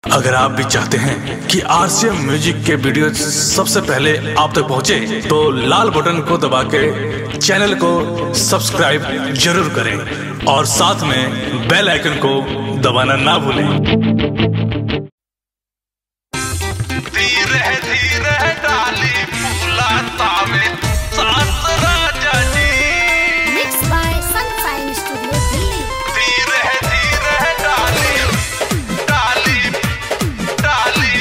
अगर आप भी चाहते हैं कि आरसीएम म्यूजिक के वीडियो सबसे पहले आप तक पहुंचे, तो लाल बटन को दबा के चैनल को सब्सक्राइब जरूर करें और साथ में बेल आइकन को दबाना ना भूलें। धीरे धीरे डाली फूला तावे सास राजा जी। Mixed by Sunshine Studio, Delhi. धीरे धीरे डाली डाली डाली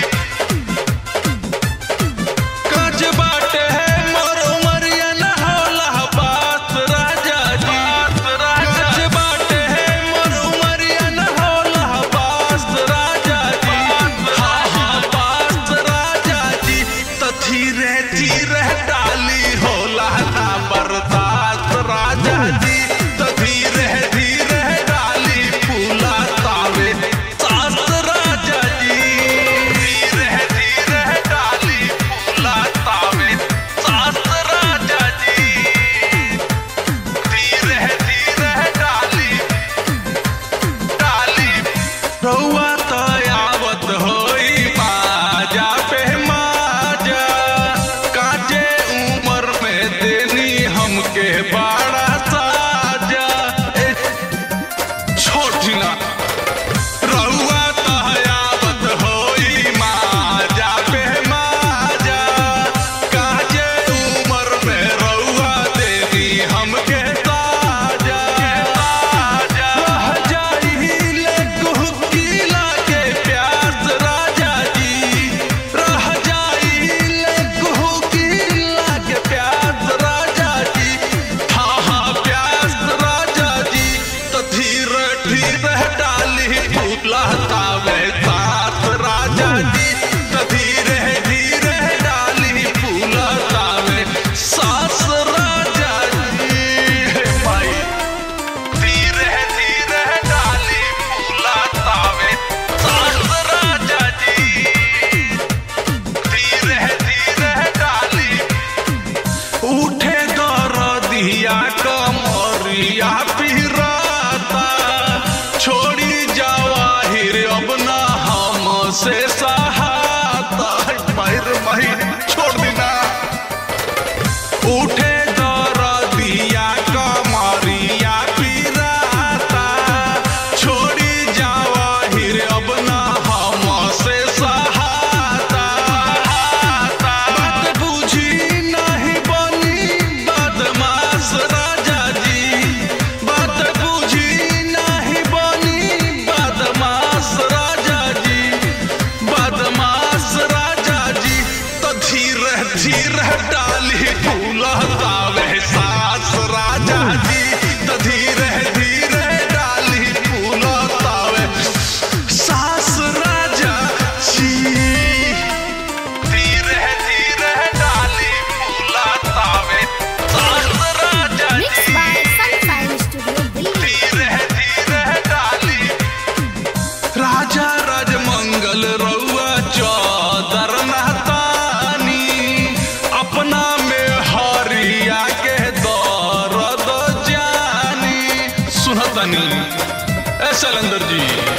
कज बाटे है मरो मरिया न होला बास राजा जी। कज बाटे है मरो मरिया न होला बास राजा जी। हाँ हाँ बास राजा जी। तो धीरे धीरे डाली होला ना बर्दाश्त राजा जी। तो धीरे धीरे डाली फूला तावे सास राजा जी। धीरे धीरे डाली फूला तावे सास राजा जी। धीरे धीरे डाली डाली रउआ तो आवत होई बाजा पे माजा। काजे उम्र में देनी हमके बड़ा साजा। छोटी ना रउआ तो आवत होई माजा पे माजा। काजे उम्र में रउआ देनी हमके साजा। रह जाई ले कुहकीला के प्यास राजा जी। रह जाई ले कुहकीला के प्यास राजा जी। हाँ हाँ प्यास राजा जी। तो धीरे धीरे डाली फूला तावे सास राजा जी। तो धीरे धीरे डाली फूला तावे सास राजा जी। भाई धीरे धीरे डाली फूला तावे सास राजा जी। धीरे धीरे डाली उठे दरदिया कमरिया पिराता। छोड़ी जवाहिर अब ना हमसे सहाता। पैर मही छोड़ देना। उठे दरदिया कमरिया पिराता। छोड़ी जवाहिर अब ना हमसे सहाता। बात बुझी नहीं बनी बदमाश राजा जी। बात बुझी नहीं बनी बदमाश राजा जी। बदमाश राजा जी। तो धीरे धीरे डाली फूला तावे सास राजा जी। तो धीरे धीरे डाली फूला तावे सास राजा जी। धीरे धीरे डाली फूला तावे सास राजा Mixed जी। by Sunshine Studio, Delhi. धीरे धीरे डाली राजा राजमंगल रउआ चौदर नहतानी। अपना में हरिया के दर्द जानी। सुनतनी ऐ शैलेंद्र जी।